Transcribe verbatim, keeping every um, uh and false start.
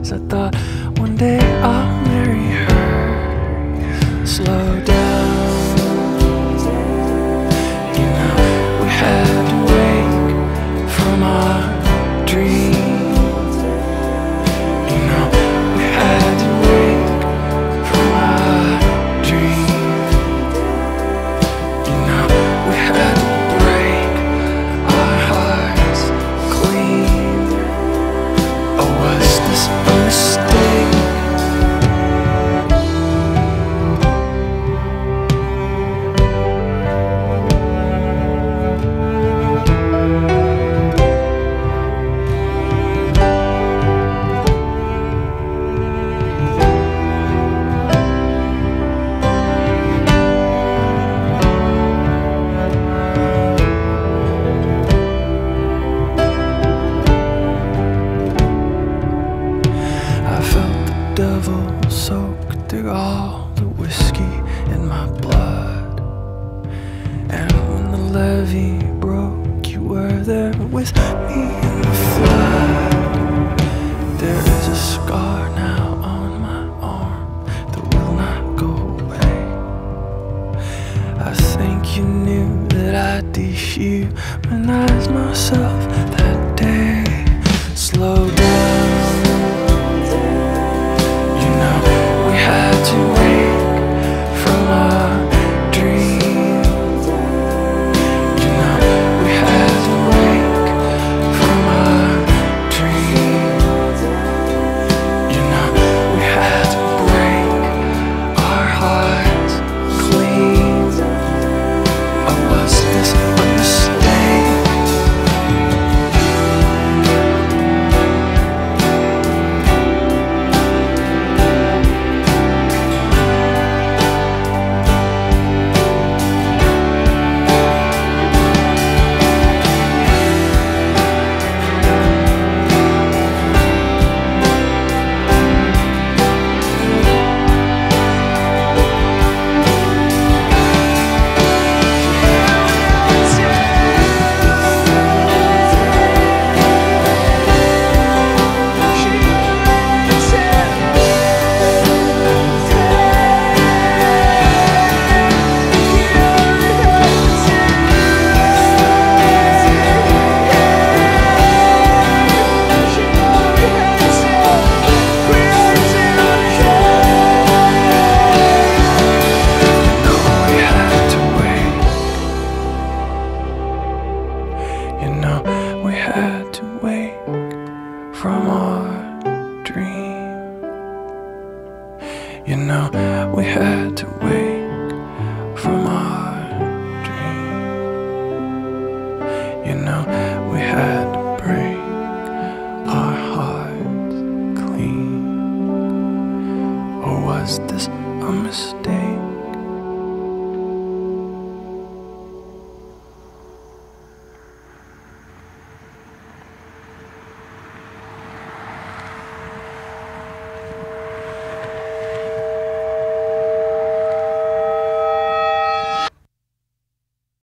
'cause I thought one day I'll marry her. Slow down, you know, we had to wake from our dream. You know, we had to wake from our dream. You know, we had to break our hearts clean. Or was this a mistake? Devil soaked through all the whiskey in my blood, and when the levee broke, you were there with me in the flood. There is a scar now on my arm that will not go away. I think you knew that I'd dehumanize myself that day. Slow down, to wake from our dream. You know, we had to wake from our dream. You know, we had to break our hearts clean. Or was this a mistake? You know, we had to wake from our